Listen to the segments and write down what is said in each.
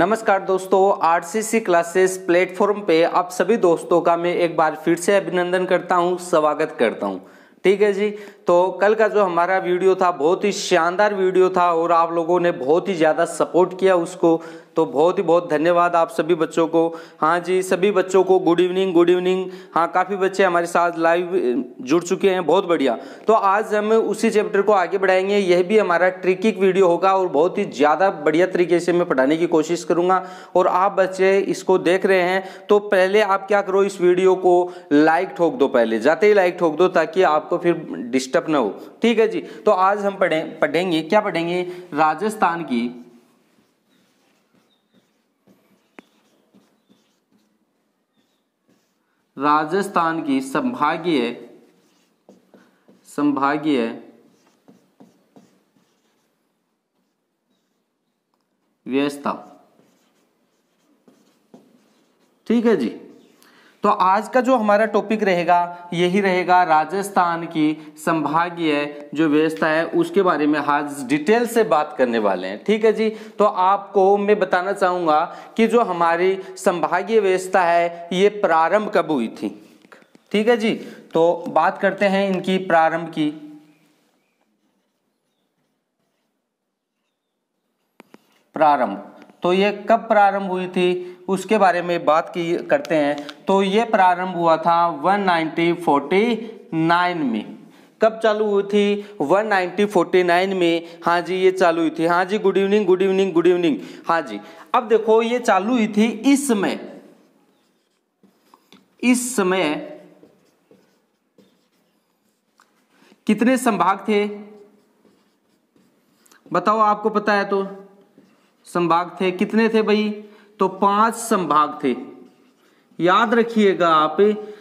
नमस्कार दोस्तों, RCC classes platform पे आप सभी दोस्तों का मैं एक बार फिर से अभिनंदन करता हूं, स्वागत करता हूं। ठीक है जी। तो कल का जो हमारा वीडियो था बहुत ही शानदार वीडियो था और आप लोगों ने बहुत ही ज़्यादा सपोर्ट किया उसको, तो बहुत ही बहुत धन्यवाद आप सभी बच्चों को। हाँ जी, सभी बच्चों को गुड इवनिंग, गुड इवनिंग। हाँ, काफ़ी बच्चे हमारे साथ लाइव जुड़ चुके हैं, बहुत बढ़िया। तो आज हम उसी चैप्टर को आगे बढ़ाएंगे। यह भी हमारा ट्रिकी वीडियो होगा और बहुत ही ज़्यादा बढ़िया तरीके से मैं पढ़ाने की कोशिश करूँगा। और आप बच्चे इसको देख रहे हैं तो पहले आप क्या करो, इस वीडियो को लाइक ठोक दो, पहले जाते ही लाइक ठोक दो ताकि आपको फिर डिस्टर्ब ना हो। ठीक है जी। तो आज हम पढ़ेंगे क्या पढ़ेंगे, राजस्थान की संभागीय व्यवस्था। ठीक है जी। तो आज का जो हमारा टॉपिक रहेगा यही रहेगा, राजस्थान की संभागीय जो व्यवस्था है उसके बारे में आज डिटेल से बात करने वाले हैं। ठीक है जी। तो आपको मैं बताना चाहूंगा कि जो हमारी संभागीय व्यवस्था है ये प्रारंभ कब हुई थी। ठीक है जी। तो बात करते हैं इनकी प्रारंभ की। तो ये कब प्रारंभ हुई थी उसके बारे में बात करते हैं। तो ये प्रारंभ हुआ था 1949 में। कब चालू हुई थी? 1949 में। हाँ जी, ये चालू हुई थी। हाँ जी, good evening, good evening, good evening. हाँ जी। अब देखो, ये चालू हुई थी इस समय कितने संभाग थे बताओ, आपको पता है तो। संभाग थे कितने थे भाई? तो 5 संभाग थे। याद रखिएगा आप,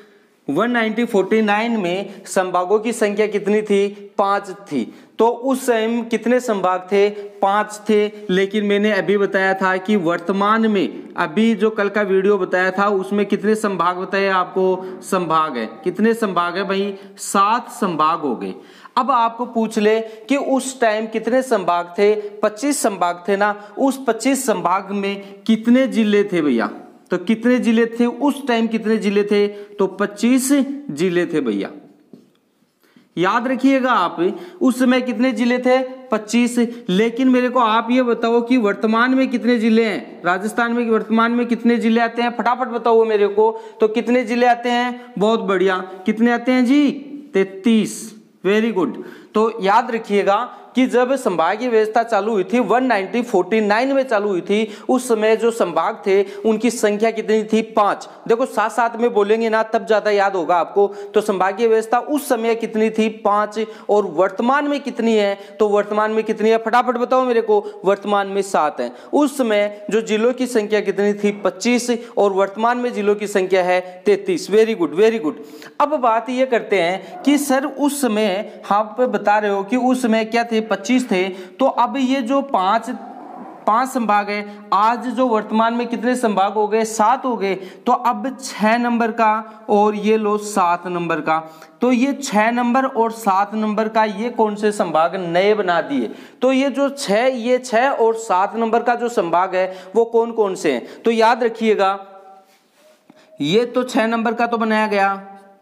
1949 में संभागों की संख्या कितनी थी? 5 थी। तो उस समय कितने संभाग थे? 5 थे। लेकिन मैंने अभी बताया था कि वर्तमान में, अभी जो कल का वीडियो बताया था उसमें कितने संभाग बताए आपको? संभाग है। कितने संभाग है भाई? 7 संभाग हो गए। अब आपको पूछ ले कि उस टाइम कितने संभाग थे? 25 संभाग थे ना। उस 25 संभाग में कितने जिले थे भैया? तो कितने जिले थे उस टाइम? कितने जिले थे? तो 25 जिले थे भैया। याद रखिएगा आप, उस समय कितने जिले थे? 25। लेकिन मेरे को आप ये बताओ कि वर्तमान में कितने जिले हैं राजस्थान में? वर्तमान में कितने जिले आते हैं? फटाफट बताओ मेरे को। तो कितने जिले आते हैं? बहुत बढ़िया। कितने आते हैं जी? 33। Very good. तो याद रखिएगा कि जब संभागीय व्यवस्था चालू हुई थी 1949 में चालू हुई थी, उस समय जो संभाग थे उनकी संख्या कितनी थी? 5। देखो साथ साथ में बोलेंगे ना तब ज्यादा याद होगा आपको। तो संभागीय व्यवस्था उस समय कितनी थी? 5। और वर्तमान में कितनी है? तो वर्तमान में कितनी है फटाफट बताओ मेरे को। वर्तमान में 7 है। उस समय जो जिलों की संख्या कितनी थी? 25। और वर्तमान में जिलों की संख्या है 33। Very good, very good. अब बात ये करते हैं कि सर उस समय आप बता रहे हो कि उस समय क्या थे? 25 थे। तो अब ये जो 5 संभाग है, आज जो वर्तमान में कितने संभाग हो गए? 7 हो गए। तो अब 6 नंबर का और ये लो 7 नंबर का। तो ये 6 नंबर और 7 नंबर का ये कौन से संभाग नए बना दिए? तो ये जो 6 और 7 नंबर का जो संभाग है वो कौन कौन से हैं? तो याद रखिएगा, ये तो 6 नंबर का तो बनाया गया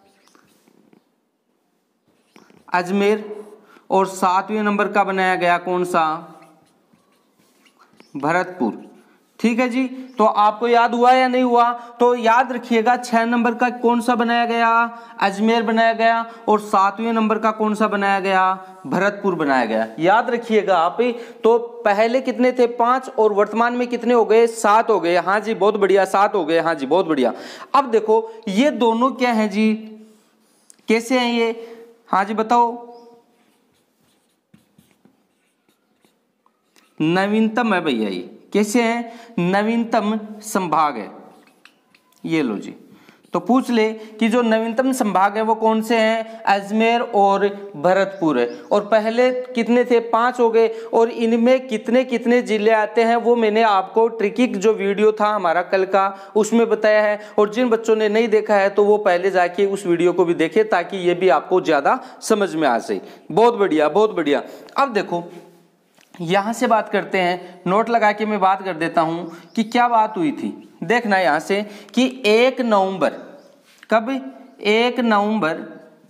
अजमेर, और 7वें नंबर का बनाया गया कौन सा? भरतपुर। ठीक है जी। तो आपको याद हुआ या नहीं हुआ? तो याद रखिएगा, 6 नंबर का कौन सा बनाया गया? अजमेर बनाया गया। और 7वें नंबर का कौन सा बनाया गया? भरतपुर बनाया गया। याद रखिएगा आप। तो पहले कितने थे? 5। और वर्तमान में कितने हो गए? 7 हो गए। हाँ जी, बहुत बढ़िया, 7 हो गए। हाँ जी, बहुत बढ़िया। अब देखो ये दोनों क्या है जी? कैसे हैं ये? हाँ जी बताओ। नवीनतम है भैया। ये कैसे है? नवीनतम संभाग है। ये लो जी। तो पूछ ले कि जो नवीनतम संभाग है वो कौन से हैं? अजमेर और भरतपुर है। और पहले कितने थे? 5 हो गए। और इनमें कितने कितने जिले आते हैं वो मैंने आपको ट्रिकी जो वीडियो था हमारा कल का उसमें बताया है। और जिन बच्चों ने नहीं देखा है तो वो पहले जाके उस वीडियो को भी देखे ताकि ये भी आपको ज्यादा समझ में आ सके। बहुत बढ़िया, बहुत बढ़िया। अब देखो यहां से बात करते हैं, नोट लगा के मैं बात कर देता हूं कि क्या बात हुई थी। देखना यहां से कि 1 नवंबर, कब, 1 नवंबर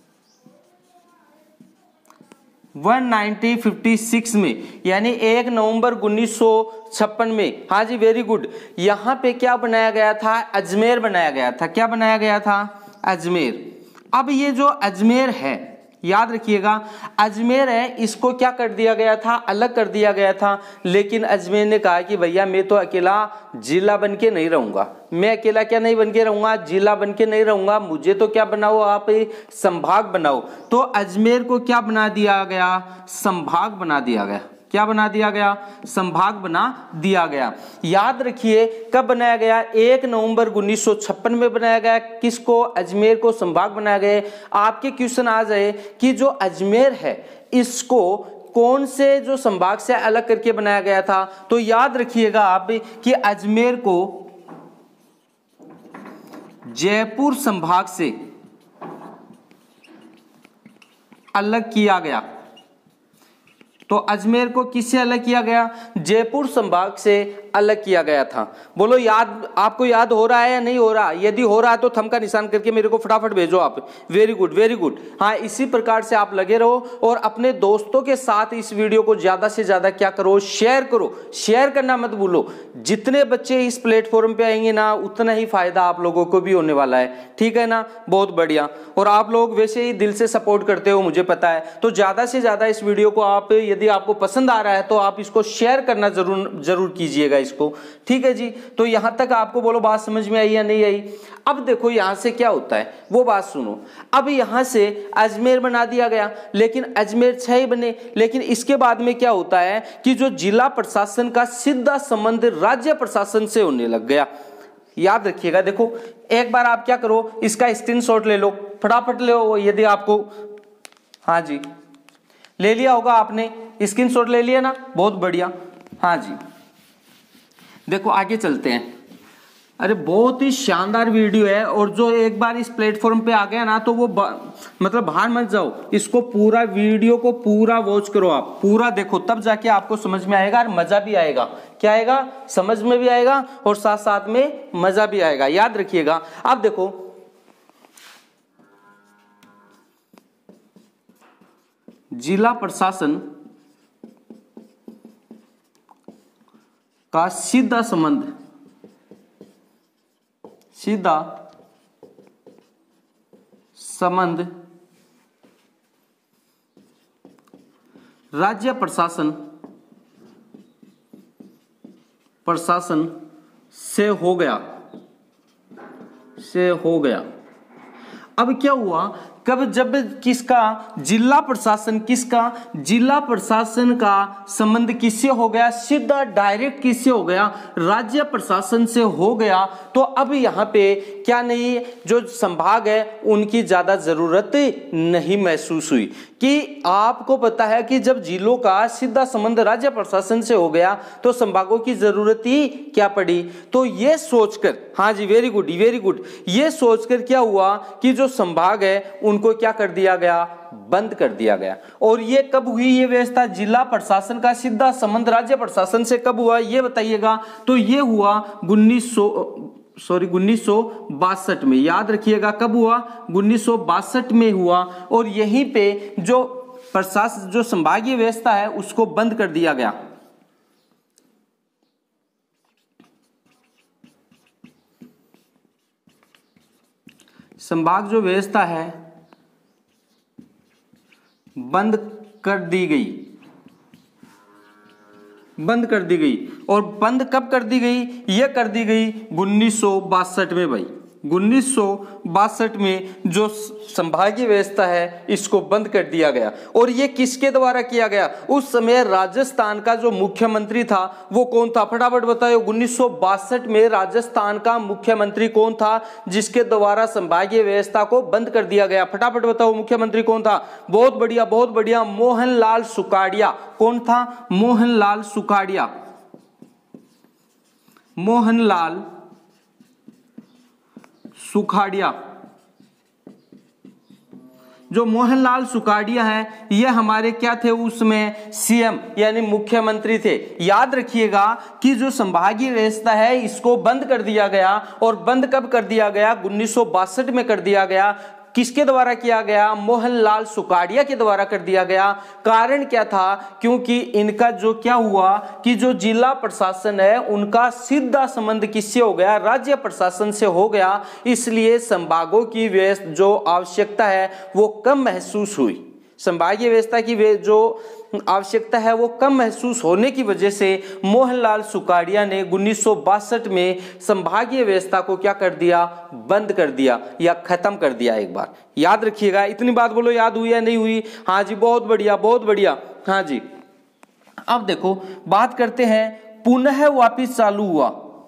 1956 में, यानी 1 नवंबर 1956 में, हाँ जी वेरी गुड, यहां पे क्या बनाया गया था, अजमेर बनाया गया था। क्या बनाया गया था, अजमेर। अब ये जो अजमेर है, याद रखिएगा, अजमेर है, इसको क्या कर दिया गया था, अलग कर दिया गया था। लेकिन अजमेर ने कहा कि भैया मैं तो अकेला जिला बन के नहीं रहूंगा, मैं अकेला क्या नहीं बन के रहूंगा, जिला बन के नहीं रहूंगा, मुझे तो क्या बनाओ आप, संभाग बनाओ। तो अजमेर को क्या बना दिया गया, संभाग बना दिया गया। क्या बना दिया गया, संभाग बना दिया गया। याद रखिए कब बनाया गया, 1 नवंबर 1956 में बनाया गया। किसको, अजमेर को संभाग बनाया गया। आपके क्वेश्चन आ जाए कि जो अजमेर है इसको कौन से जो संभाग से अलग करके बनाया गया था, तो याद रखिएगा आप कि अजमेर को जयपुर संभाग से अलग किया गया। तो अजमेर को किससे अलग किया गया, जयपुर संभाग से अलग किया गया था। बोलो याद, आपको याद हो रहा है या नहीं हो रहा, यदि हो रहा है तो थंब का निशान करके मेरे को फटाफट भेजो आप। Very good very good. हाँ, इसी प्रकार से आप लगे रहो और अपने दोस्तों के साथ इस वीडियो को ज्यादा से ज्यादा क्या करो, शेयर करो। शेयर करना मत भूलो, जितने बच्चे इस प्लेटफॉर्म पे आएंगे ना उतना ही फायदा आप लोगों को भी होने वाला है, ठीक है ना, बहुत बढ़िया। और आप लोग वैसे ही दिल से सपोर्ट करते हो मुझे पता है, तो ज्यादा से ज्यादा इस वीडियो को आप, यदि आपको पसंद आ रहा है तो आप इसको शेयर करना जरूर कीजिएगा इसको, ठीक है जी। तो यहां तक आपको बोलो बात समझ में आई या नहीं आई। अब देखो यहां से क्या होता है वो बात सुनो। अब यहां से अजमेर बना दिया गया, लेकिन अजमेर 6 ही बने। लेकिन इसके बाद में क्या होता है कि जो जिला प्रशासन का सीधा संबंध राज्य प्रशासन से होने लग गया। याद रखिएगा, देखो एक बार आप क्या करो, इसका स्क्रीनशॉट ले लो, फटाफट ले लो। यदि आपको, हाँ जी ले लिया होगा आपने, स्क्रीनशॉट ले लिया ना, बहुत बढ़िया। हाँ जी देखो आगे चलते हैं। अरे बहुत ही शानदार वीडियो है, और जो एक बार इस प्लेटफॉर्म पे आ गया ना तो वो मतलब बाहर मत जाओ, इसको पूरा वीडियो को पूरा वॉच करो, आप पूरा देखो, तब जाके आपको समझ में आएगा और मजा भी आएगा। क्या आएगा, समझ में भी आएगा और साथ साथ में मजा भी आएगा। याद रखिएगा। अब देखो जिला प्रशासन का सीधा संबंध राज्य प्रशासन से हो गया। अब क्या हुआ, कब, जब किसका, जिला प्रशासन का संबंध किससे हो गया, सीधा डायरेक्ट किससे हो गया, राज्य प्रशासन से हो गया। तो अब यहाँ पे क्या नहीं, जो संभाग है उनकी ज्यादा जरूरत नहीं महसूस हुई। कि आपको पता है कि जब जिलों का सीधा संबंध राज्य प्रशासन से हो गया तो संभागों की जरूरत ही क्या पड़ी। तो ये सोचकर, हाँ जी वेरी गुड वेरी गुड, ये सोचकर क्या हुआ कि जो संभाग है उनको क्या कर दिया गया, बंद कर दिया गया। और ये कब हुई ये व्यवस्था, जिला प्रशासन का सीधा संबंध राज्य प्रशासन से कब हुआ ये बताइएगा। तो ये हुआ 1962 में। याद रखिएगा कब हुआ, 1962 में हुआ। और यहीं पे जो प्रशासन, जो संभागीय व्यवस्था है उसको बंद कर दिया गया। संभाग जो व्यवस्था है बंद कर दी गई। और बंद कब कर दी गई, यह कर दी गई 1962 में भाई। 1962 में जो संभागीय व्यवस्था है इसको बंद कर दिया गया। और ये किसके द्वारा किया गया, उस समय राजस्थान का जो मुख्यमंत्री था वो कौन था, फटाफट बताओ। 1962 में राजस्थान का मुख्यमंत्री कौन था जिसके द्वारा संभागीय व्यवस्था को बंद कर दिया गया, फटाफट बताओ मुख्यमंत्री कौन था। बहुत बढ़िया बहुत बढ़िया, मोहनलाल सुखाड़िया। कौन था, मोहनलाल सुखाड़िया। मोहनलाल सुखाड़िया। जो मोहनलाल सुखाड़िया हैं ये हमारे क्या थे उसमें सीएम यानी मुख्यमंत्री थे। याद रखिएगा कि जो संभागीय व्यवस्था है इसको बंद कर दिया गया, और बंद कब कर दिया गया? 1962 में कर दिया गया। किसके द्वारा किया गया? मोहनलाल सुखाड़िया के द्वारा कर दिया गया। कारण क्या था? क्योंकि इनका जो क्या हुआ कि जो जिला प्रशासन है उनका सीधा संबंध किससे हो गया? राज्य प्रशासन से हो गया। इसलिए संभागों की व्यवस्था जो आवश्यकता है वो कम महसूस हुई। संभागीय व्यवस्था की जो आवश्यकता है वो कम महसूस होने की वजह से मोहनलाल सुखाड़िया ने 1962 में संभागीय व्यवस्था को क्या कर दिया? बंद कर दिया या खत्म कर दिया। एक बार याद रखिएगा। इतनी बात बोलो याद हुई या नहीं हुई? हाँ जी, बहुत बढ़िया बहुत बढ़िया। हाँ जी, अब देखो बात करते हैं पुनः वापिस चालू हुआ।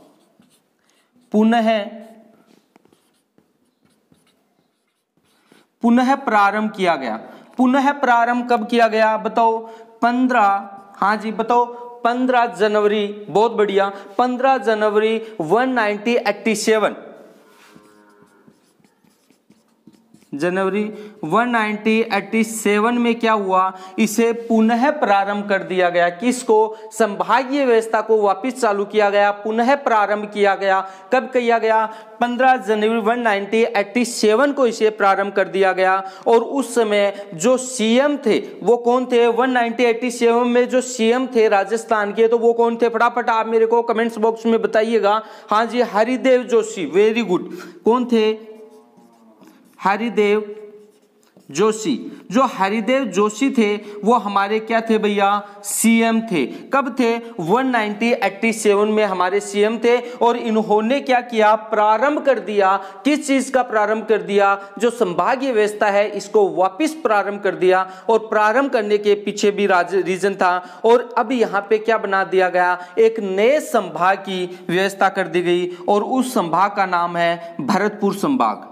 पुनः प्रारंभ किया गया। पुनः प्रारंभ कब किया गया बताओ? 15, हाँ जी बताओ, 15 जनवरी, बहुत बढ़िया, 15 जनवरी 1987, जनवरी 1987 में क्या हुआ? इसे पुनः प्रारंभ कर दिया गया। किसको? संभागीय व्यवस्था को वापस चालू किया गया, पुनः प्रारंभ किया गया। कब किया गया? 15 जनवरी 1987 को इसे प्रारंभ कर दिया गया। और उस समय जो सीएम थे वो कौन थे? 1987 में जो सीएम थे राजस्थान के, तो वो कौन थे? फटाफट आप मेरे को कमेंट्स बॉक्स में बताइएगा। हाँ जी, हरिदेव जोशी, वेरी गुड। कौन थे? हरिदेव जोशी। जो हरिदेव जोशी थे वो हमारे क्या थे भैया? सीएम थे। कब थे? 1987 में हमारे सीएम थे। और इन्होंने क्या किया? प्रारंभ कर दिया। किस चीज का प्रारंभ कर दिया? जो संभागीय व्यवस्था है इसको वापस प्रारंभ कर दिया। और प्रारंभ करने के पीछे भी रीजन था। और अब यहाँ पे क्या बना दिया गया? एक नए संभाग की व्यवस्था कर दी गई, और उस संभाग का नाम है भरतपुर संभाग।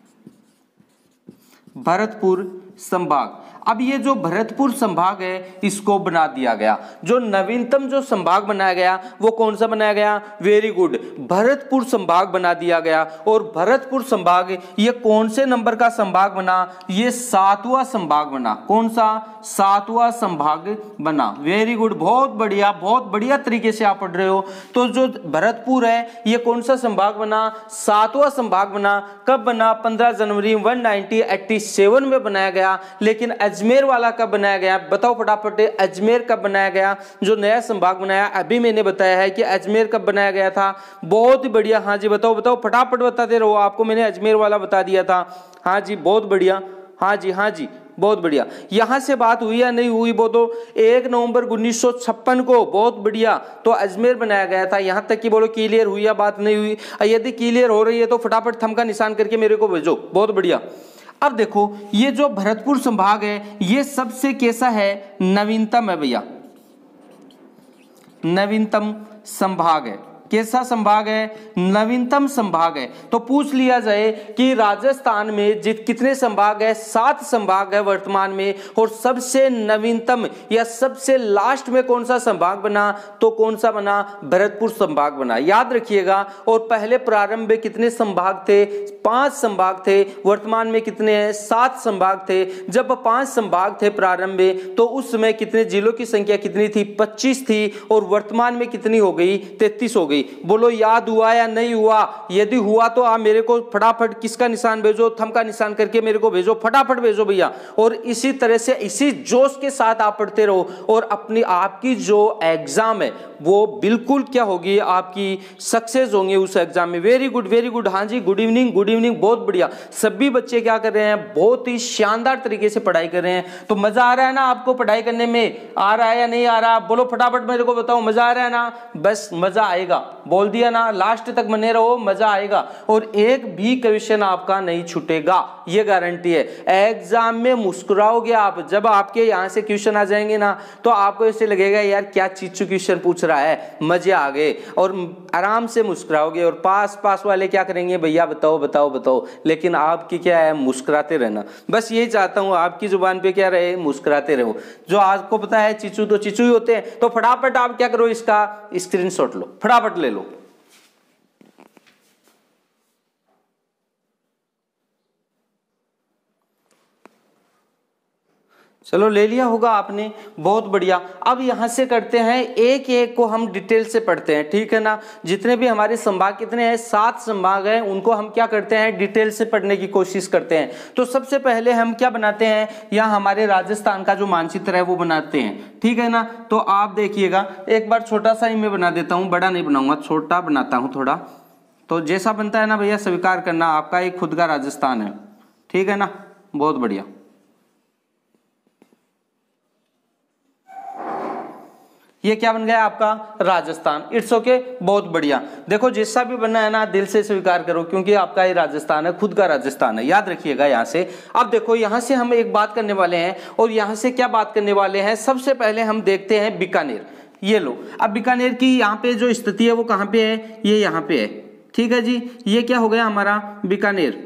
भरतपुर संभाग। अब ये जो भरतपुर संभाग है इसको बना दिया गया। जो नवीनतम जो संभाग बनाया गया वो कौन सा बनाया गया? वेरी गुड, भरतपुर संभाग बना दिया गया। और भरतपुर संभाग ये कौन से नंबर का संभाग बना? ये 7वां संभाग बना। कौन सा? 7वां संभाग बना। वेरी गुड, बहुत बढ़िया तरीके से आप पढ़ रहे हो। तो जो भरतपुर है ये कौन सा संभाग बना? 7वां संभाग बना। कब बना? 15 जनवरी 1987 में बनाया गया। लेकिन अजमेर वाला कब बनाया गया? बताओ फटाफट, अजमेर कब बनाया गया? जो नया संभाग बनाया अभी मैंने बताया है कि अजमेर कब बनाया गया था। बहुत ही बढ़िया। हाँ जी बताओ फटाफट बताते रहो। आपको मैंने अजमेर वाला बता दिया था। हाँ जी बहुत बढ़िया। हाँ जी बहुत बढ़िया। यहां से बात हुई या नहीं हुई? वो तो 1 नवंबर 1956 को, बहुत बढ़िया, तो अजमेर बनाया गया था। यहां तक कि बोलो क्लियर हुई या बात नहीं हुई? यदि क्लियर हो रही है तो फटाफट थंब का निशान करके मेरे को भेजो। बहुत बढ़िया। अब देखो ये जो भरतपुर संभाग है ये सबसे कैसा है? नवीनतम है भैया, नवीनतम संभाग है। कैसा संभाग है? नवीनतम संभाग है। तो पूछ लिया जाए कि राजस्थान में कितने संभाग है? 7 संभाग है वर्तमान में। और सबसे नवीनतम या सबसे लास्ट में कौन सा संभाग बना? तो कौन सा बना? भरतपुर संभाग बना। याद रखिएगा। और पहले प्रारंभ में कितने संभाग थे? 5 संभाग थे। वर्तमान में कितने हैं? 7 संभाग थे। जब 5 संभाग थे प्रारंभ में तो उस समय कितने जिलों की संख्या कितनी थी? 25 थी। और वर्तमान में कितनी हो गई? 33 हो गई। बोलो याद हुआ या नहीं हुआ? यदि हुआ तो आप मेरे को फटाफट किसका निशान भेजो? थंब का निशान करके मेरे को भेजो, फटाफट भेजो भैया। और इसी तरह से इसी जोश के साथ आप पढ़ते रहो। और अपनी आपकी जो एग्जाम है वो बिल्कुल क्या होगी? आपकी सक्सेस होंगे उस एग्जाम में। Very good. हाँ जी गुड इवनिंग, बहुत बढ़िया। सभी बच्चे क्या कर रहे हैं? बहुत ही शानदार तरीके से पढ़ाई कर रहे हैं। तो मजा आ रहा है ना आपको पढ़ाई करने में? आ रहा है या नहीं आ रहा? बोलो फटाफट मेरे को बताओ। मजा आ रहा है ना? बस मजा आएगा, बोल दिया ना। लास्ट तक बने रहो, मजा आएगा। और एक भी क्वेश्चन आपका नहीं छूटेगा, ये गारंटी है। एग्जाम में मुस्कुराओगे आप। जब आपके यहां से क्वेश्चन आ जाएंगे ना तो आपको ऐसे लगेगा यार क्या चीचू क्वेश्चन पूछ रहा है, मजे आ गए। और आराम से मुस्कुराओगे। और पास वाले क्या करेंगे? भैया बताओ। लेकिन आपकी क्या है? मुस्कुराते रहना। बस यही चाहता हूं आपकी जुबान पे क्या रहे? मुस्कुराते रहो। जो आपको पता है चीचू तो चीचू ही होते हैं। तो फटाफट आप क्या करो? इसका स्क्रीनशॉट लो, फटाफट ले लो। चलो ले लिया होगा आपने, बहुत बढ़िया। अब यहाँ से करते हैं एक एक को हम डिटेल से पढ़ते हैं, ठीक है ना। जितने भी हमारे संभाग कितने हैं, 7 संभाग हैं, उनको हम क्या करते हैं, डिटेल से पढ़ने की कोशिश करते हैं। तो सबसे पहले हम क्या बनाते हैं, यहाँ हमारे राजस्थान का जो मानचित्र है वो बनाते हैं, ठीक है ना। तो आप देखिएगा, एक बार छोटा सा ही मैं बना देता हूँ, बड़ा नहीं बनाऊंगा, छोटा बनाता हूँ थोड़ा। तो जैसा बनता है ना भैया स्वीकार करना, आपका एक खुद का राजस्थान है, ठीक है ना, बहुत बढ़िया। ये क्या बन गया आपका राजस्थान, इट्स ओके, बहुत बढ़िया। देखो जैसा भी बनना है ना दिल से स्वीकार करो, क्योंकि आपका ये राजस्थान है, खुद का राजस्थान है, याद रखिएगा यहाँ से। अब देखो यहाँ से हम एक बात करने वाले हैं, और यहाँ से क्या बात करने वाले हैं, सबसे पहले हम देखते हैं बीकानेर। ये लो, अब बीकानेर की यहाँ पे जो स्थिति है वो कहाँ पे है, ये यहाँ पे है, ठीक है जी। ये क्या हो गया हमारा बीकानेर,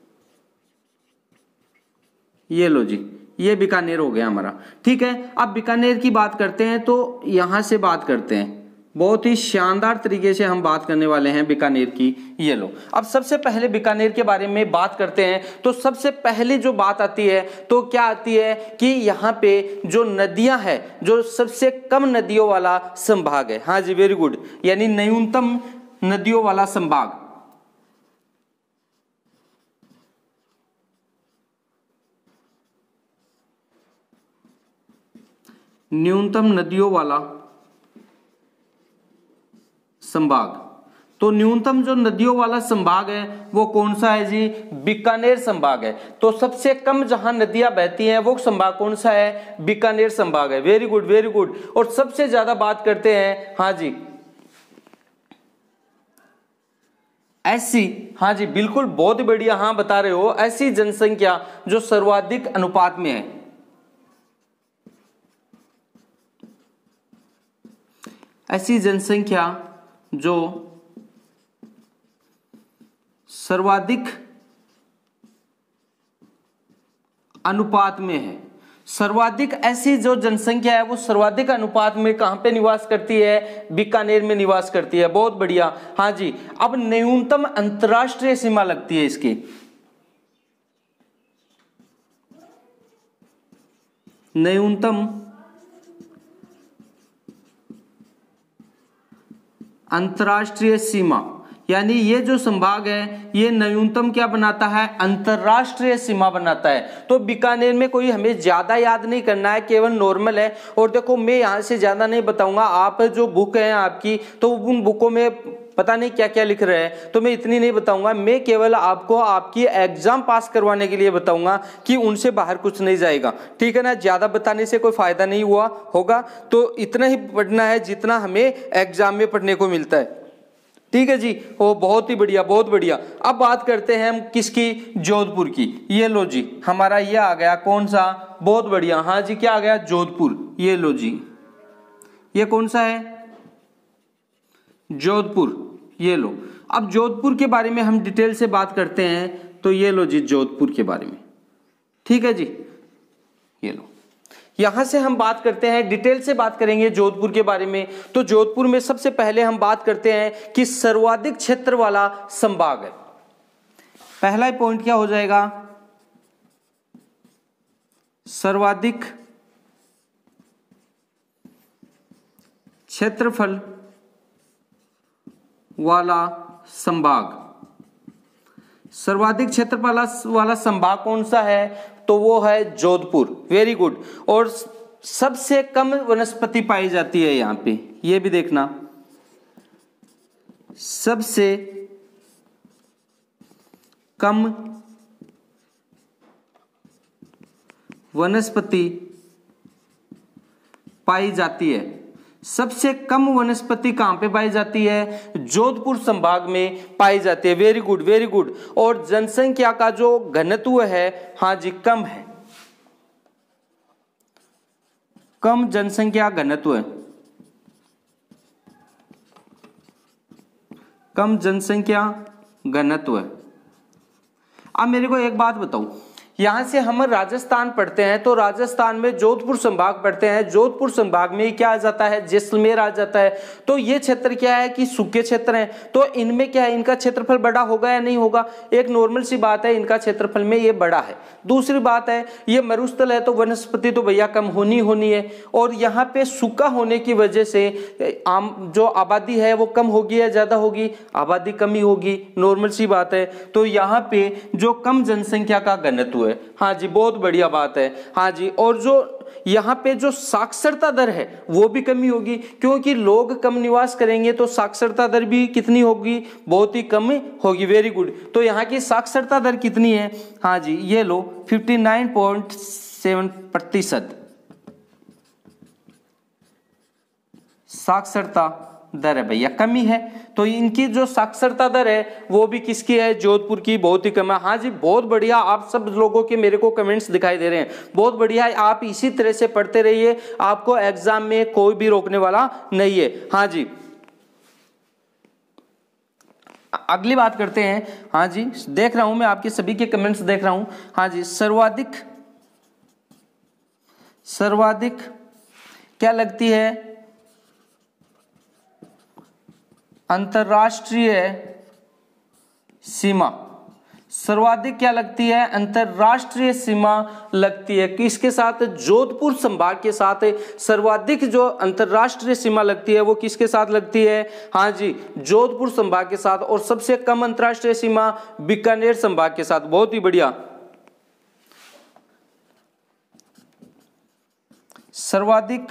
ये लो जी, ये बीकानेर हो गया हमारा, ठीक है। अब बीकानेर की बात करते हैं, तो यहां से बात करते हैं, बहुत ही शानदार तरीके से हम बात करने वाले हैं बीकानेर की। ये लो, अब सबसे पहले बीकानेर के बारे में बात करते हैं, तो सबसे पहले जो बात आती है तो क्या आती है कि यहाँ पे जो नदियां हैं, जो सबसे कम नदियों वाला संभाग है। हाँ जी, वेरी गुड, यानी न्यूनतम नदियों वाला संभाग। न्यूनतम नदियों वाला संभाग, तो न्यूनतम जो नदियों वाला संभाग है वो कौन सा है जी, बीकानेर संभाग है। तो सबसे कम जहां नदियां बहती हैं वो संभाग कौन सा है, बीकानेर संभाग है, वेरी गुड वेरी गुड। और सबसे ज्यादा बात करते हैं, हाँ जी ऐसी, हाँ जी बिल्कुल, बहुत बढ़िया, हाँ बता रहे हो, ऐसी जनसंख्या जो सर्वाधिक अनुपात में है, ऐसी जनसंख्या जो सर्वाधिक अनुपात में है। सर्वाधिक ऐसी जो जनसंख्या है वो सर्वाधिक अनुपात में कहां पे निवास करती है, बीकानेर में निवास करती है, बहुत बढ़िया। हाँ जी, अब न्यूनतम अंतरराष्ट्रीय सीमा लगती है इसकी, न्यूनतम अंतरराष्ट्रीय सीमा, यानी ये जो संभाग है ये न्यूनतम क्या बनाता है, अंतरराष्ट्रीय सीमा बनाता है। तो बीकानेर में कोई हमें ज्यादा याद नहीं करना है, केवल नॉर्मल है। और देखो मैं यहाँ से ज्यादा नहीं बताऊंगा, आप जो बुक है आपकी, तो उन बुकों में पता नहीं क्या क्या लिख रहे हैं, तो मैं इतनी नहीं बताऊंगा। मैं केवल आपको आपकी एग्जाम पास करवाने के लिए बताऊंगा कि उनसे बाहर कुछ नहीं जाएगा, ठीक है ना। ज्यादा बताने से कोई फायदा नहीं हुआ होगा, तो इतना ही पढ़ना है जितना हमें एग्जाम में पढ़ने को मिलता है, ठीक है जी। वो बहुत ही बढ़िया, बहुत बढ़िया। अब बात करते हैं हम किसकी, जोधपुर की। ये लो जी, हमारा ये आ गया कौन सा, बहुत बढ़िया, हाँ जी क्या आ गया, जोधपुर। ये लो जी, ये कौन सा है, जोधपुर। ये लो, अब जोधपुर के बारे में हम डिटेल से बात करते हैं, तो ये लो जी जोधपुर के बारे में, ठीक है जी। ये लो, यहां से हम बात करते हैं, डिटेल से बात करेंगे जोधपुर के बारे में। तो जोधपुर में सबसे पहले हम बात करते हैं कि सर्वाधिक क्षेत्र वाला संभाग है। पहला पॉइंट क्या हो जाएगा, सर्वाधिक क्षेत्रफल वाला संभाग। सर्वाधिक क्षेत्रफल वाला संभाग कौन सा है, तो वो है जोधपुर, वेरी गुड। और सबसे कम वनस्पति पाई जाती है यहां पे, ये भी देखना, सबसे कम वनस्पति पाई जाती है। सबसे कम वनस्पति कहां पे पाई जाती है, जोधपुर संभाग में पाई जाती है, वेरी गुड वेरी गुड। और जनसंख्या का जो घनत्व है, हाँ जी कम है, कम जनसंख्या घनत्व है, कम जनसंख्या घनत्व है। अब मेरे को एक बात बताओ, यहाँ से हम राजस्थान पढ़ते हैं तो राजस्थान में जोधपुर संभाग पढ़ते हैं, जोधपुर संभाग में क्या आ जाता है, जैसलमेर आ जाता है। तो ये क्षेत्र क्या है कि सूखे क्षेत्र हैं, तो इनमें क्या है, इनका क्षेत्रफल बड़ा होगा या नहीं होगा, एक नॉर्मल सी बात है, इनका क्षेत्रफल में ये बड़ा है। दूसरी बात है ये मरुस्थल है तो वनस्पति तो भैया कम होनी है, और यहाँ पे सूखा होने की वजह से आम जो आबादी है वो कम होगी या ज्यादा होगी, आबादी कम ही होगी, नॉर्मल सी बात है। तो यहाँ पे जो कम जनसंख्या का घनत्व है, हाँ जी बहुत बढ़िया बात है, हाँ जी। और जो यहाँ पे जो साक्षरता दर है वो भी कमी होगी, क्योंकि लोग कम निवास करेंगे तो साक्षरता दर भी कितनी होगी, बहुत ही कम होगी। Very good. तो यहाँ की साक्षरता दर कितनी है, हाँ जी ये लो 59.7% साक्षरता दर है भैया, कमी है। तो इनकी जो साक्षरता दर है वो भी किसकी है, जोधपुर की, बहुत ही कम है। हाँ जी बहुत बढ़िया, आप सब लोगों के मेरे को कमेंट्स दिखाई दे रहे हैं, बहुत बढ़िया है। आप इसी तरह से पढ़ते रहिए, आपको एग्जाम में कोई भी रोकने वाला नहीं है। हाँ जी अगली बात करते हैं। हाँ जी देख रहा हूं मैं आपके सभी के कमेंट्स देख रहा हूं। हाँ जी सर्वाधिक क्या लगती है, अंतरराष्ट्रीय सीमा, सर्वाधिक क्या लगती है, अंतरराष्ट्रीय सीमा लगती है किसके साथ, जोधपुर संभाग के साथ। सर्वाधिक जो अंतरराष्ट्रीय सीमा लगती है वो किसके साथ लगती है, हाँ जी जोधपुर संभाग के साथ। और सबसे कम अंतरराष्ट्रीय सीमा बीकानेर संभाग के साथ। बहुत ही बढ़िया। सर्वाधिक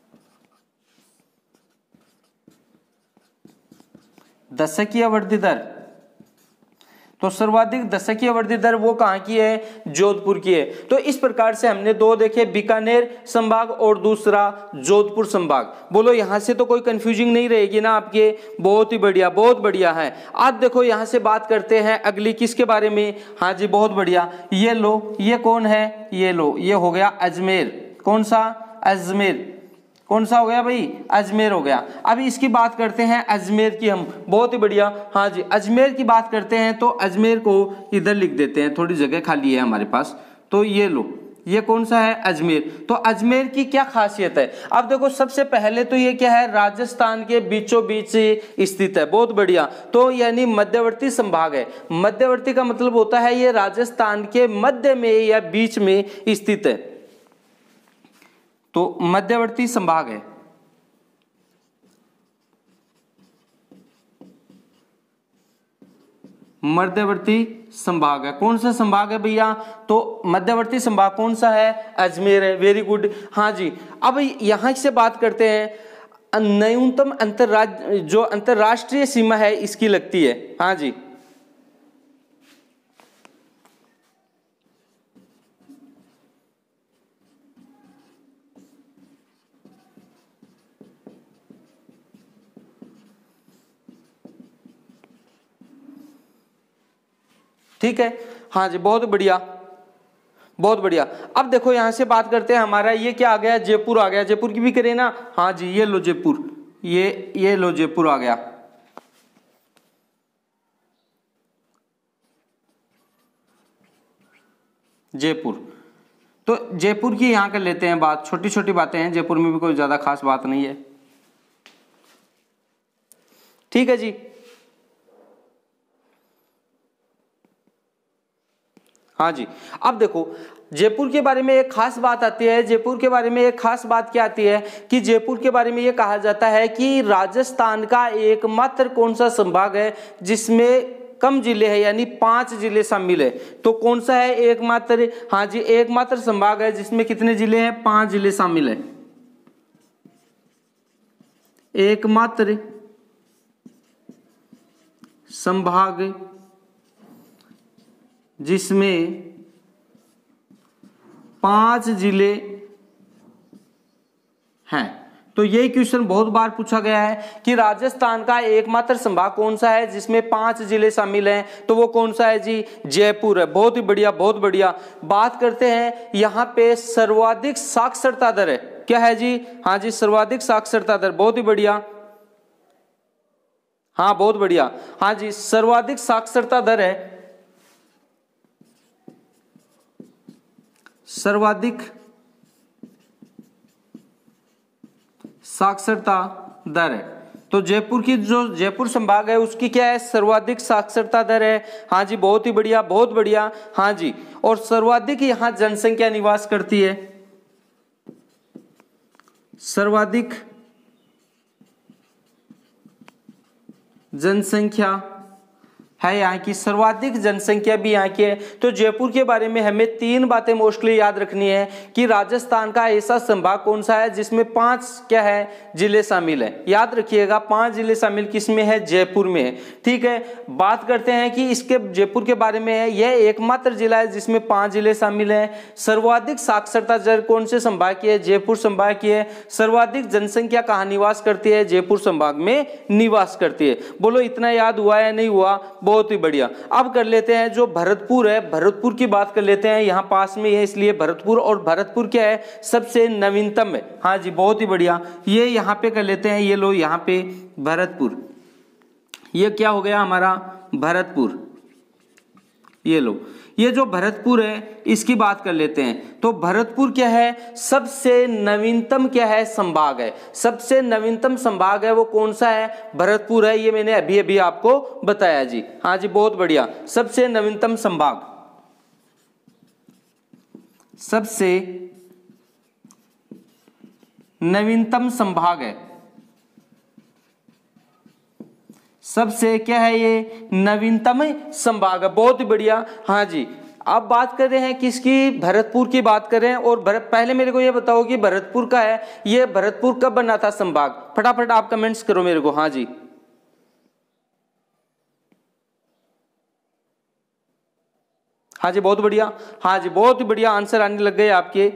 दशकीय वृद्धि दर, तो सर्वाधिक दशकीय वृद्धि दर वो कहाँ की है, जोधपुर की है। तो इस प्रकार से हमने दो देखे, बीकानेर संभाग और दूसरा जोधपुर संभाग। बोलो यहाँ से तो कोई कंफ्यूजिंग नहीं रहेगी ना आपके, बहुत ही बढ़िया, बहुत बढ़िया है। अब देखो यहाँ से बात करते हैं अगली किसके बारे में, हाँ जी बहुत बढ़िया। ये लो, ये कौन है, ये लो, ये हो गया अजमेर। कौन सा, अजमेर। कौन सा हो गया भाई, अजमेर हो गया। अभी इसकी बात करते हैं अजमेर की हम, बहुत ही बढ़िया। हाँ जी अजमेर की बात करते हैं तो अजमेर को इधर लिख देते हैं, थोड़ी जगह खाली है हमारे पास। तो ये लो, ये कौन सा है, अजमेर। तो अजमेर की क्या खासियत है, अब देखो सबसे पहले तो ये क्या है, राजस्थान के बीचों बीच स्थित है। बहुत बढ़िया। तो यानी मध्यवर्ती संभाग है। मध्यवर्ती का मतलब होता है ये राजस्थान के मध्य में या बीच में स्थित है, तो मध्यवर्ती संभाग है। मध्यवर्ती संभाग है, कौन सा संभाग है भैया, तो मध्यवर्ती संभाग कौन सा है, अजमेर है। Very good. हाँ जी अब यहां से बात करते हैं, न्यूनतम जो अंतरराष्ट्रीय सीमा है इसकी लगती है। हाँ जी ठीक है। हाँ जी बहुत बढ़िया, बहुत बढ़िया। अब देखो यहां से बात करते हैं, हमारा ये क्या आ गया, जयपुर आ गया। जयपुर की भी करें ना, हाँ जी ये लो जयपुर, ये लो जयपुर आ गया। जयपुर, तो जयपुर की यहां कर लेते हैं बात, छोटी छोटी बातें हैं, जयपुर में भी कोई ज्यादा खास बात नहीं है। ठीक है जी। हाँ जी अब देखो जयपुर के बारे में एक खास बात आती है। जयपुर के बारे में एक खास बात क्या आती है कि जयपुर के बारे में ये कहा जाता है कि राजस्थान का एकमात्र कौन सा संभाग है जिसमें कम जिले हैं, यानी 5 जिले शामिल है। तो कौन सा है एकमात्र, हाँ जी एकमात्र संभाग है जिसमें कितने जिले हैं, 5 जिले शामिल है। एकमात्र संभाग जिसमें 5 जिले हैं। तो यही क्वेश्चन बहुत बार पूछा गया है कि राजस्थान का एकमात्र संभाग कौन सा है जिसमें 5 जिले शामिल हैं, तो वो कौन सा है जी, जयपुर है। बहुत ही बढ़िया, बहुत बढ़िया। बात करते हैं यहाँ पे सर्वाधिक साक्षरता दर है, क्या है जी, हाँ जी सर्वाधिक साक्षरता दर। बहुत ही बढ़िया, हाँ बहुत बढ़िया। हाँ जी सर्वाधिक साक्षरता दर है सर्वाधिक साक्षरता दर है। तो जयपुर की जो जयपुर संभाग है उसकी क्या है, सर्वाधिक साक्षरता दर है। हाँ जी, बहुत ही बढ़िया, बहुत बढ़िया। हाँ जी, और सर्वाधिक यहाँ जनसंख्या निवास करती है, सर्वाधिक जनसंख्या है यहाँ की, सर्वाधिक जनसंख्या भी यहाँ की है। तो जयपुर के बारे में हमें 3 बातें मोस्टली याद रखनी है कि राजस्थान का ऐसा संभाग कौन सा है जिसमें 5 क्या है जिले शामिल है। याद रखिएगा 5 जिले शामिल किसमें है, जयपुर में है। ठीक है, बात करते हैं कि इसके जयपुर के बारे में है, यह एकमात्र जिला है जिसमें 5 जिले शामिल है। सर्वाधिक साक्षरता दर कौन से संभाग की है, जयपुर संभाग की है। सर्वाधिक जनसंख्या कहाँ निवास करती है, जयपुर संभाग में निवास करती है। बोलो इतना याद हुआ या नहीं हुआ, बहुत ही बढ़िया। अब कर लेते हैं जो भरतपुर है, भरतपुर की बात कर लेते हैं, यहाँ पास में है इसलिए भरतपुर। और भरतपुर क्या है, सबसे नवीनतम है। हाँ जी, बहुत ही बढ़िया। ये यहाँ पे कर लेते हैं, ये लो यहाँ पे भरतपुर, ये क्या हो गया हमारा भरतपुर। ये लो, ये जो भरतपुर है इसकी बात कर लेते हैं। तो भरतपुर क्या है, सबसे नवीनतम क्या है संभाग है, सबसे नवीनतम संभाग है वो कौन सा है, भरतपुर है। ये मैंने अभी अभी आपको बताया जी। हाँ जी, बहुत बढ़िया, सबसे नवीनतम संभाग, सबसे नवीनतम संभाग है, सबसे क्या है ये नवीनतम संभाग है, बहुत ही बढ़िया। हाँ जी, अब बात कर रहे हैं किसकी, भरतपुर की बात करें। और पहले मेरे को ये बताओ कि भरतपुर का है, ये भरतपुर कब बना था संभाग, फटाफट आप कमेंट्स करो मेरे को। हाँ जी, हाँ जी, बहुत बढ़िया। हाँ जी, बहुत ही बढ़िया, आंसर आने लग गए आपके।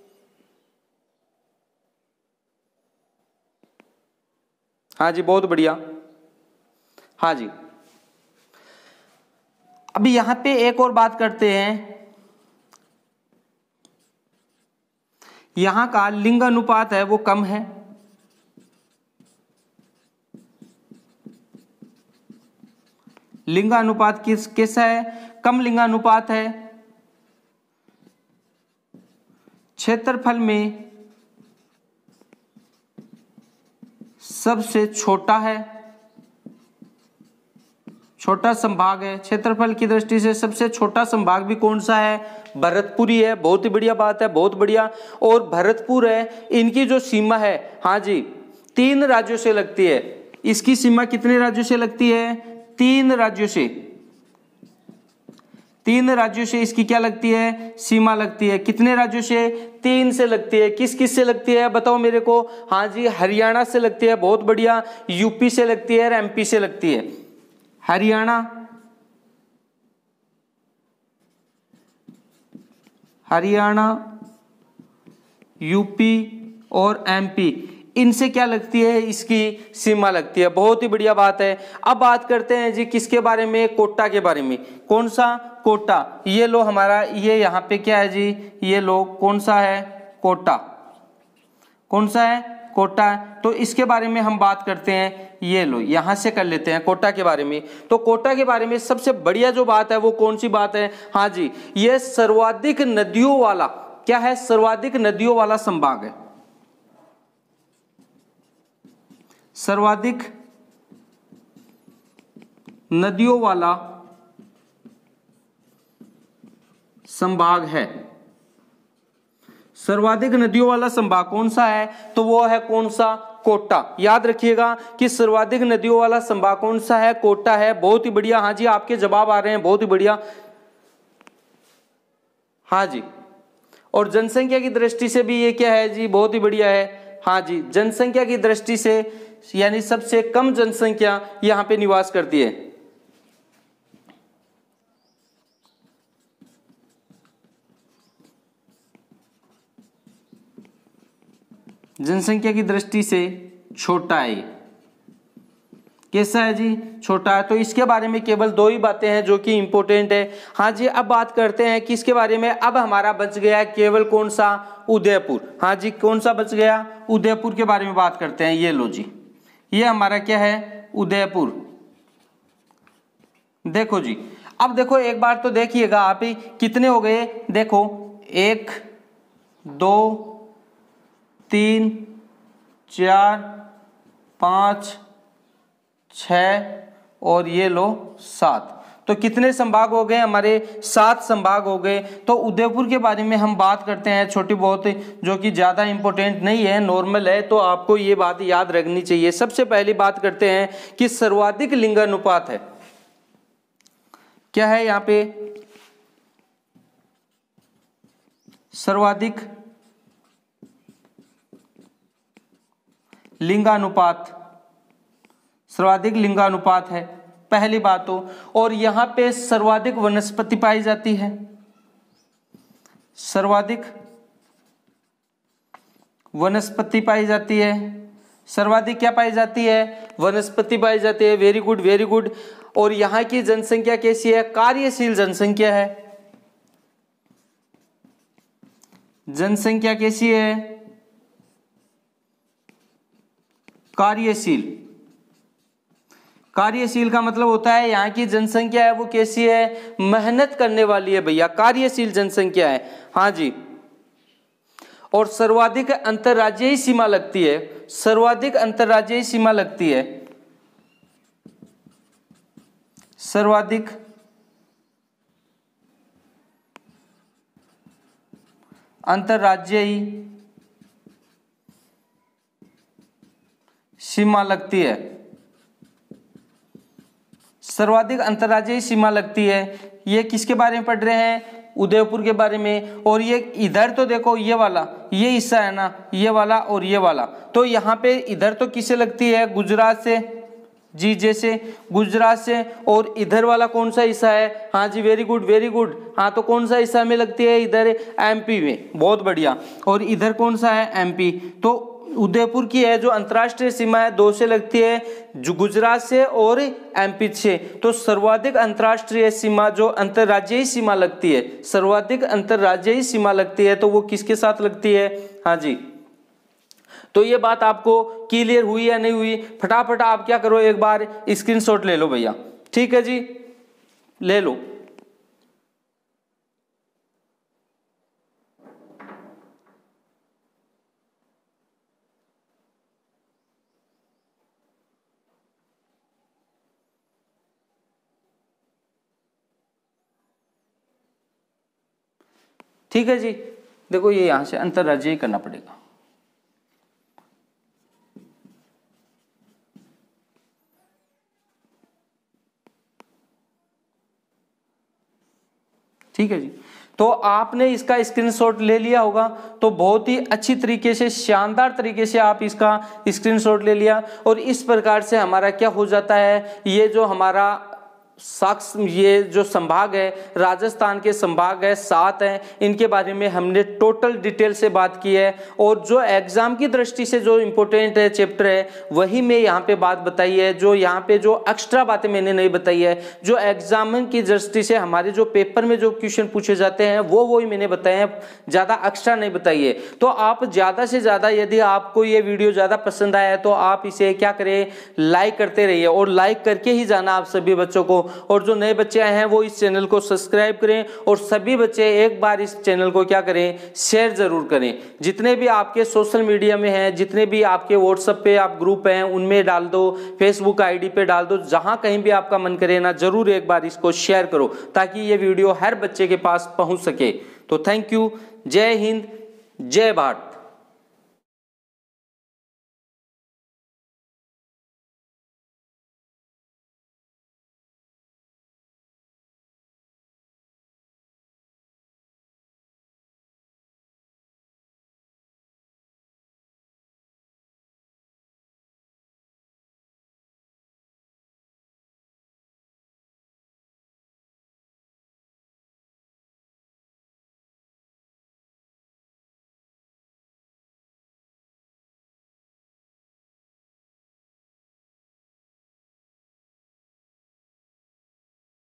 हाँ जी, बहुत बढ़िया। हाँ जी, अभी यहां पे एक और बात करते हैं, यहां का लिंग अनुपात है वो कम है, लिंगानुपात कैसा है, कम लिंगानुपात है। क्षेत्रफल में सबसे छोटा है, छोटा संभाग है। क्षेत्रफल की दृष्टि से सबसे छोटा संभाग भी कौन सा है, भरतपुर ही है। बहुत ही बढ़िया बात है, बहुत बढ़िया। और भरतपुर है, इनकी जो सीमा है, हाँ जी, 3 राज्यों से लगती है। इसकी सीमा कितने राज्यों से लगती है, 3 राज्यों से, 3 राज्यों से इसकी क्या लगती है, सीमा लगती है। कितने राज्यों से, 3 से लगती है। किस किस से लगती है बताओ मेरे को। हाँ जी, हरियाणा से लगती है, बहुत बढ़िया। यूपी से लगती है और एमपी से लगती है। हरियाणा, हरियाणा, यूपी और एमपी, इनसे क्या लगती है, इसकी सीमा लगती है। बहुत ही बढ़िया बात है। अब बात करते हैं जी किसके बारे में, कोटा के बारे में। कौन सा, कोटा। ये लो हमारा, ये यहाँ पे क्या है जी, ये लो कौन सा है, कोटा। कौन सा है, कोटा है। तो इसके बारे में हम बात करते हैं, ये लो यहां से कर लेते हैं कोटा के बारे में। तो कोटा के बारे में सबसे बढ़िया जो बात है वो कौन सी बात है, हाँ जी, ये सर्वाधिक नदियों वाला क्या है, सर्वाधिक नदियों वाला संभाग है। सर्वाधिक नदियों वाला संभाग है। सर्वाधिक नदियों वाला संभाग कौन सा है, तो वो है कौन सा, कोटा। याद रखिएगा कि सर्वाधिक नदियों वाला संभाग कौन सा है, कोटा है। बहुत ही बढ़िया। हाँ जी, आपके जवाब आ रहे हैं, बहुत ही बढ़िया। हाँ जी, और जनसंख्या की दृष्टि से भी ये क्या है जी, बहुत ही बढ़िया है। हाँ जी, जनसंख्या की दृष्टि से यानी सबसे कम जनसंख्या यहां पे निवास करती है। जनसंख्या की दृष्टि से छोटा है। कैसा है जी, छोटा है। तो इसके बारे में केवल 2 ही बातें हैं जो कि इंपॉर्टेंट है। हाँ जी, अब बात करते हैं किसके बारे में। अब हमारा बच गया है केवल कौन सा, उदयपुर। हाँ जी, कौन सा बच गया, उदयपुर के बारे में बात करते हैं। ये लो जी, ये हमारा क्या है, उदयपुर। देखो जी, अब देखो एक बार तो देखिएगा आप ही, कितने हो गए, देखो 1 2 3 4 5 6 और ये लो 7। तो कितने संभाग हो गए हमारे? 7 संभाग हो गए। तो उदयपुर के बारे में हम बात करते हैं छोटी बहुत, जो कि ज़्यादा इंपॉर्टेंट नहीं है, नॉर्मल है, तो आपको ये बात याद रखनी चाहिए। सबसे पहली बात करते हैं कि सर्वाधिक लिंगानुपात है, क्या है यहाँ पे? सर्वाधिक लिंगानुपात, सर्वाधिक लिंगानुपात है पहली बात तो। और यहां पे सर्वाधिक वनस्पति पाई जाती है, सर्वाधिक वनस्पति पाई जाती है। सर्वाधिक क्या पाई जाती है? वनस्पति पाई जाती है। Very good, very good. और यहां की जनसंख्या कैसी है? कार्यशील जनसंख्या है। जनसंख्या कैसी है? कार्यशील। कार्यशील का मतलब होता है यहाँ की जनसंख्या है वो कैसी है? मेहनत करने वाली है भैया, कार्यशील जनसंख्या है। हाँ जी। और सर्वाधिक अंतरराज्यीय सीमा लगती है, सर्वाधिक अंतरराज्यीय सीमा लगती है, सर्वाधिक अंतरराज्यीय सीमा लगती है, सर्वाधिक अंतरराज्यीय सीमा लगती है। ये किसके बारे में पढ़ रहे हैं? उदयपुर के बारे में। और ये इधर तो देखो ये वाला, ये हिस्सा है ना, ये वाला और ये वाला, तो यहाँ पे इधर तो किसे लगती है? गुजरात से, जी जैसे गुजरात से। और इधर वाला कौन सा हिस्सा है? हाँ जी, वेरी गुड, वेरी गुड। हाँ, तो कौन सा हिस्सा में लगती है? इधर एमपी में, बहुत बढ़िया। और इधर कौन सा है? एमपी। तो उदयपुर की है जो अंतर्राष्ट्रीय सीमा है 2 से लगती है, जो गुजरात से और एमपी से। तो सर्वाधिक अंतर्राष्ट्रीय सीमा जो अंतरराज्यीय सीमा लगती है, सर्वाधिक अंतरराज्यीय सीमा लगती है, तो वो किसके साथ लगती है? हाँ जी। तो ये बात आपको क्लियर हुई या नहीं हुई? फटाफट आप क्या करो, एक बार स्क्रीनशॉट ले लो भैया। ठीक है जी, ले लो। ठीक है जी, देखो ये यहां से अंतरराज्यीय करना पड़ेगा। ठीक है जी, तो आपने इसका स्क्रीनशॉट ले लिया होगा, तो बहुत ही अच्छी तरीके से, शानदार तरीके से आप इसका स्क्रीनशॉट ले लिया। और इस प्रकार से हमारा क्या हो जाता है, ये जो हमारा ये जो संभाग है, राजस्थान के संभाग है 7 हैं, इनके बारे में हमने टोटल डिटेल से बात की है। और जो एग्जाम की दृष्टि से जो इम्पोर्टेंट है चैप्टर है, वही मैं यहाँ पे बात बताई है। जो यहाँ पे जो एक्स्ट्रा बातें मैंने नहीं बताई है, जो एग्जाम की दृष्टि से हमारे जो पेपर में जो क्वेश्चन पूछे जाते हैं वो ही मैंने बताए हैं, ज़्यादा एक्स्ट्रा नहीं बताइए। तो आप ज़्यादा से ज़्यादा, यदि आपको ये वीडियो ज़्यादा पसंद आया है तो आप इसे क्या करें, लाइक करते रहिए। और लाइक करके ही जाना आप सभी बच्चों को। और जो नए बच्चे आए हैं वो इस चैनल को सब्सक्राइब करें। और सभी बच्चे एक बार इस चैनल को क्या करें, शेयर जरूर करें। जितने भी आपके सोशल मीडिया में हैं, जितने भी आपके व्हाट्सएप पे आप ग्रुप हैं उनमें डाल दो, फेसबुक आईडी पे डाल दो, जहां कहीं भी आपका मन करे ना, जरूर एक बार इसको शेयर करो ताकि ये वीडियो हर बच्चे के पास पहुंच सके। तो थैंक यू, जय हिंद, जय भारत।